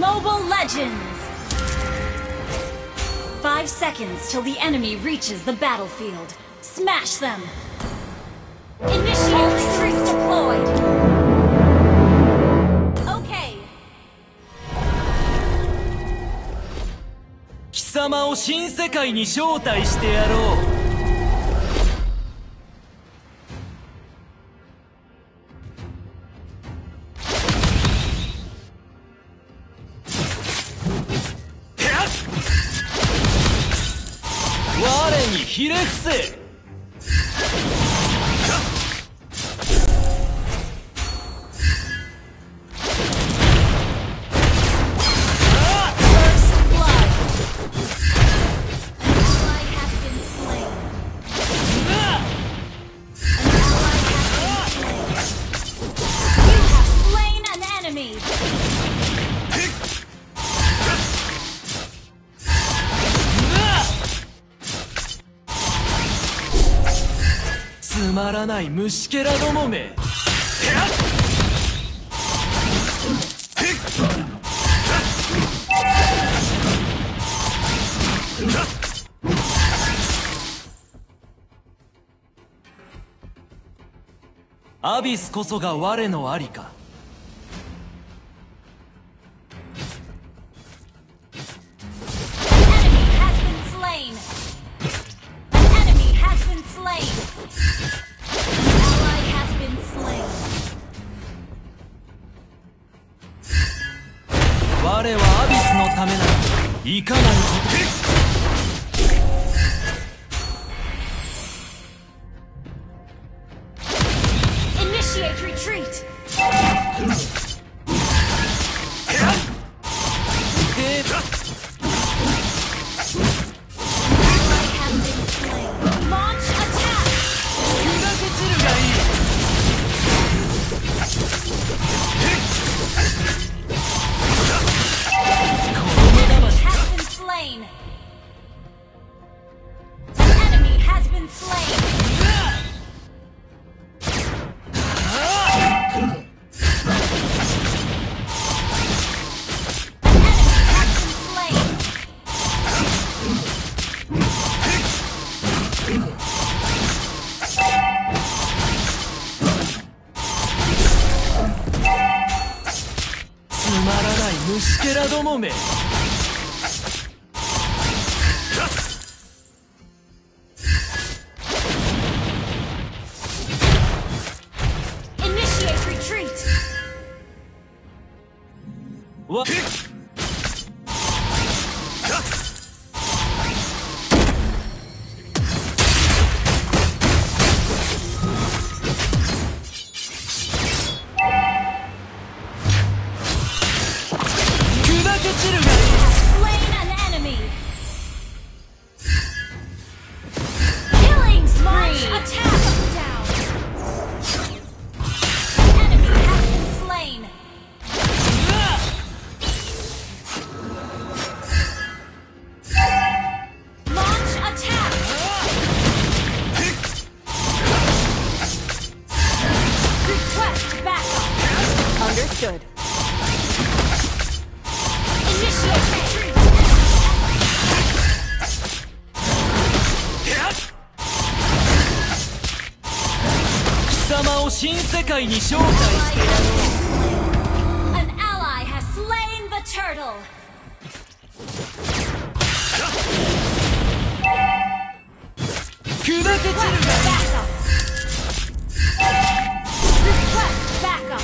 Mobile Legends! 5 seconds till the enemy reaches the battlefield. Smash them! Initiate retreat deployed! Okay! 貴様を新世界に招待してやろう。我にひれ伏せ。つまらない虫けらどもめ。アビスこそが我のありか。我はアビスのためならいかなること。 Initiate retreat! Launch attack! 砕け散るがいい。虫けらどもめ。 Initiate retreat! わっ Understood. Initiate retreat! 貴様を新世界に招待してやろう。 An ally has slain the turtle! 砕け散るがいい。 Request backup!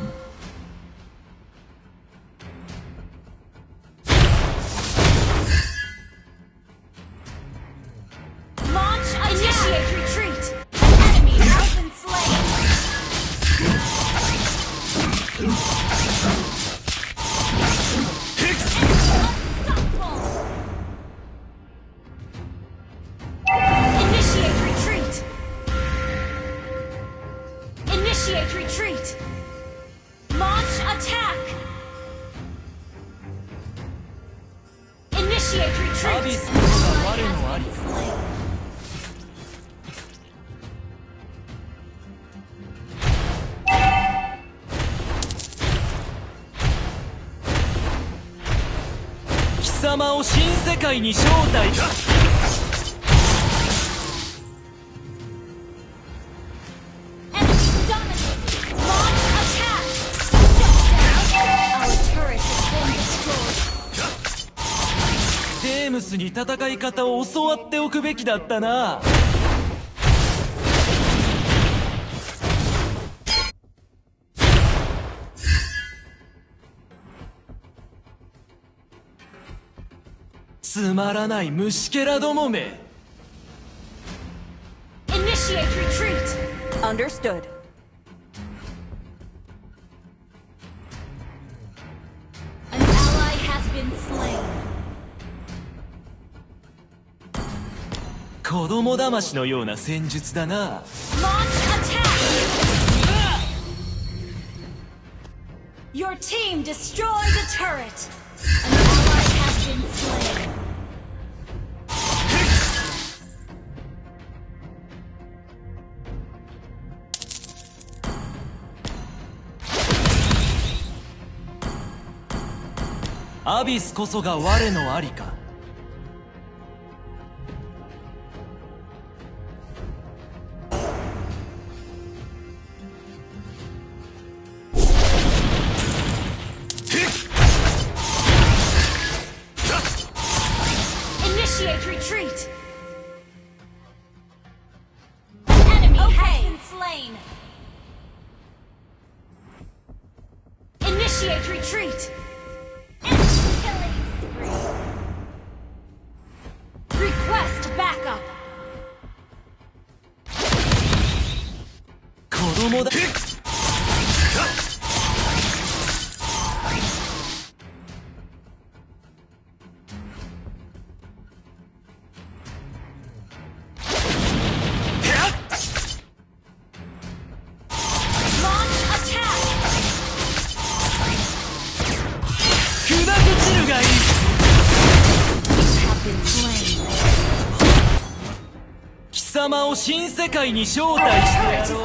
Launch attack! Initiate retreat! Enemy has been slain! Unstoppable! Initiate retreat! Initiate retreat! Launch attack! Initiate retreat! アビスこそが我のあり。 様を新世界に招待。 テームスに戦い方を教わっておくべきだったな。つまらない虫けらどもめ。 Initiate retreat. Understood. An ally has been slain. 子供騙しのような戦術だな。 Launch attack. Your team destroyed a turret. An ally has been slain. アビスこそが我のありか。 Initiate retreat. Enemy has been slain. Initiate retreat. Killing spree. Request backup. 子供だ。 貴様を新世界に招待してやろう。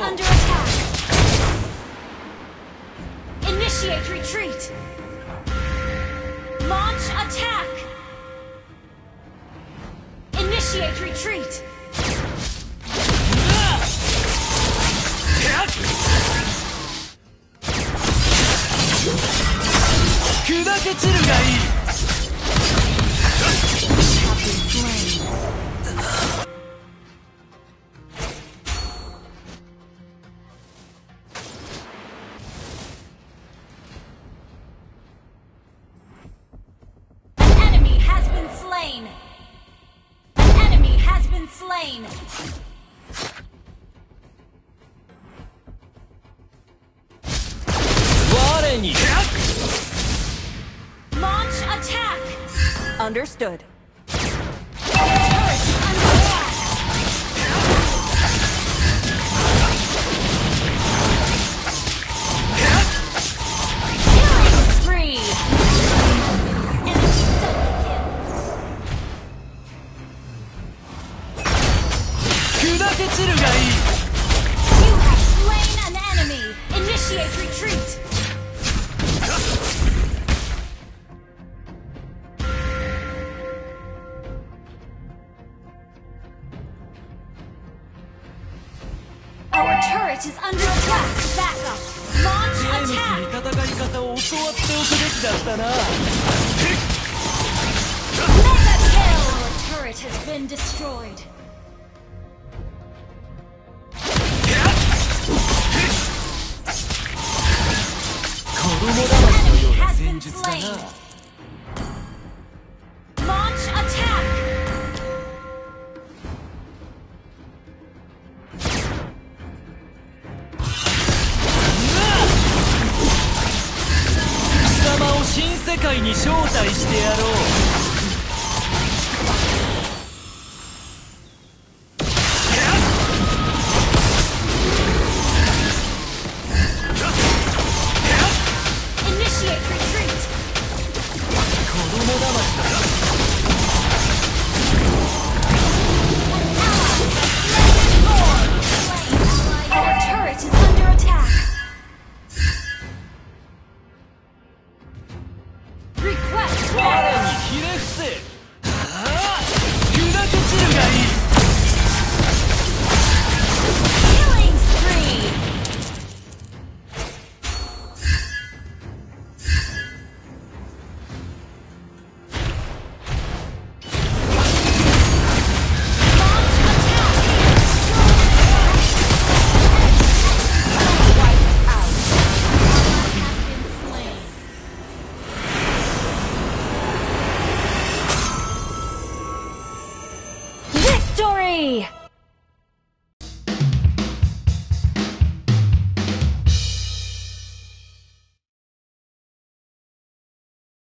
Initiate retreat. Launch attack. Initiate retreat. 砕け散るがいい。 Enemy has been slain. Enemy has been slain. Launch attack. Understood. Turret is under attack. Killing spree. Enemy double kill. 砕け散るがいい。 You have slain an enemy. Initiate retreat. Our turret is under attack. Backup. テ Launch ームス attack. に戦い方を教わっておくべきだったな。 Mega kill. Our turret has been destroyed. 子供騙しのような戦術だな。 Launch attack. 貴様を新世界に招待してやろう。